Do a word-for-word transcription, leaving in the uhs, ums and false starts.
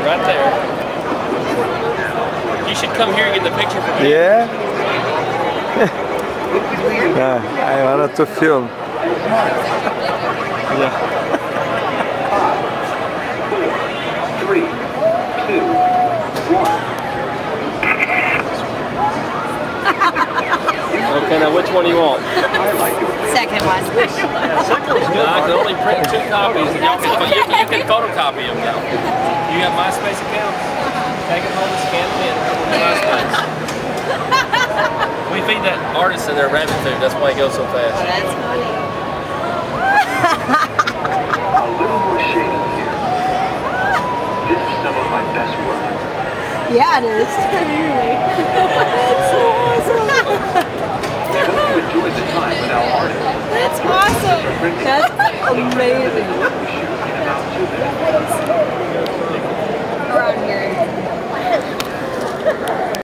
right there. You should come here and get the picture from me. Yeah? Yeah, I wanted to film. Yeah. Three, two, one. Okay, now which one do you want? Second one. I can only print two copies, and y'all can, you, can, you can photocopy them now. You got MySpace accounts? Take them home and scan them in. MySpace. We feed that artist in their rabbit food. That's why he goes so fast. Oh, that's funny. A little more shading here. This is some of my best work. Yeah, it is. Really. That's so awesome. I hope you enjoyed the time with our artists. That's awesome. That's amazing. We shoot in about two minutes.